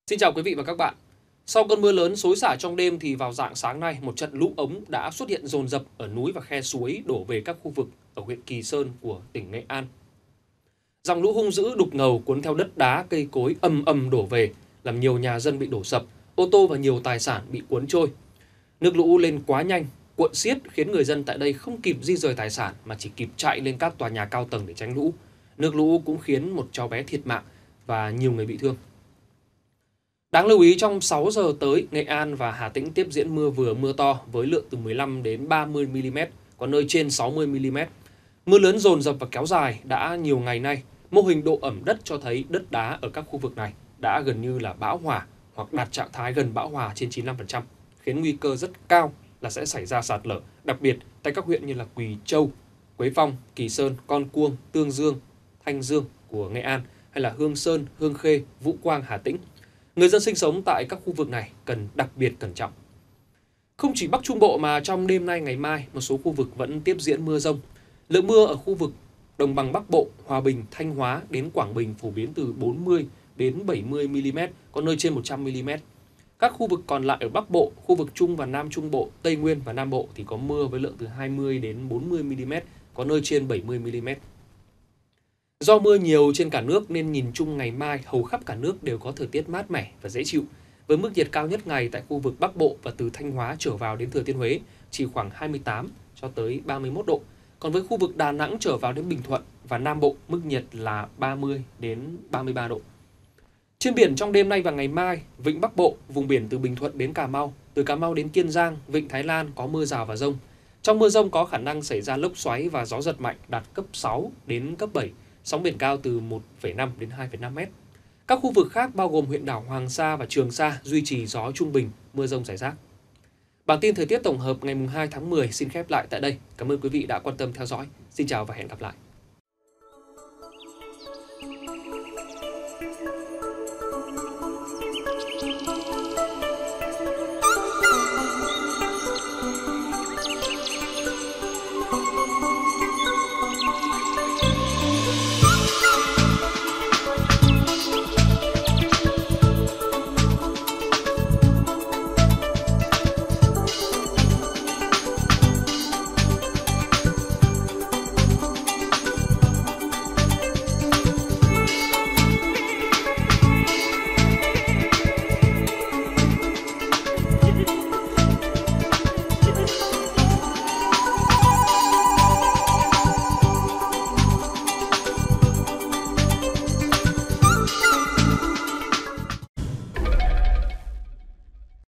Xin chào quý vị và các bạn. Sau cơn mưa lớn xối xả trong đêm thì vào rạng sáng nay, một trận lũ ống đã xuất hiện dồn dập ở núi và khe suối đổ về các khu vực ở huyện Kỳ Sơn của tỉnh Nghệ An. Dòng lũ hung dữ đục ngầu cuốn theo đất đá, cây cối ầm ầm đổ về, làm nhiều nhà dân bị đổ sập, ô tô và nhiều tài sản bị cuốn trôi. Nước lũ lên quá nhanh, cuộn xiết khiến người dân tại đây không kịp di rời tài sản mà chỉ kịp chạy lên các tòa nhà cao tầng để tránh lũ. Nước lũ cũng khiến một cháu bé thiệt mạng và nhiều người bị thương. Đáng lưu ý trong 6 giờ tới, Nghệ An và Hà Tĩnh tiếp diễn mưa vừa mưa to với lượng từ 15 đến 30 mm, có nơi trên 60 mm. Mưa lớn dồn dập và kéo dài đã nhiều ngày nay. Mô hình độ ẩm đất cho thấy đất đá ở các khu vực này đã gần như là bão hòa hoặc đạt trạng thái gần bão hòa trên 95%, khiến nguy cơ rất cao là sẽ xảy ra sạt lở, đặc biệt tại các huyện như là Quỳ Châu, Quế Phong, Kỳ Sơn, Con Cuông, Tương Dương, Thanh Dương của Nghệ An hay là Hương Sơn, Hương Khê, Vũ Quang, Hà Tĩnh. Người dân sinh sống tại các khu vực này cần đặc biệt cẩn trọng. Không chỉ Bắc Trung Bộ mà trong đêm nay ngày mai, một số khu vực vẫn tiếp diễn mưa rông. Lượng mưa ở khu vực Đồng bằng Bắc Bộ, Hòa Bình, Thanh Hóa đến Quảng Bình phổ biến từ 40 đến 70 mm, có nơi trên 100 mm. Các khu vực còn lại ở Bắc Bộ, khu vực Trung và Nam Trung Bộ, Tây Nguyên và Nam Bộ thì có mưa với lượng từ 20 đến 40 mm, có nơi trên 70 mm. Do mưa nhiều trên cả nước nên nhìn chung ngày mai hầu khắp cả nước đều có thời tiết mát mẻ và dễ chịu, với mức nhiệt cao nhất ngày tại khu vực Bắc Bộ và từ Thanh Hóa trở vào đến Thừa Thiên Huế chỉ khoảng 28 cho tới 31 độ. Còn với khu vực Đà Nẵng trở vào đến Bình Thuận và Nam Bộ, mức nhiệt là 30 đến 33 độ. Trên biển trong đêm nay và ngày mai, vịnh Bắc Bộ, vùng biển từ Bình Thuận đến Cà Mau, từ Cà Mau đến Kiên Giang, vịnh Thái Lan có mưa rào và dông. Trong mưa dông có khả năng xảy ra lốc xoáy và gió giật mạnh đạt cấp 6 đến cấp 7. Sóng biển cao từ 1,5 đến 2,5 mét. Các khu vực khác bao gồm huyện đảo Hoàng Sa và Trường Sa duy trì gió trung bình, mưa rông rải rác. Bản tin thời tiết tổng hợp ngày 2 tháng 10 xin khép lại tại đây. Cảm ơn quý vị đã quan tâm theo dõi. Xin chào và hẹn gặp lại.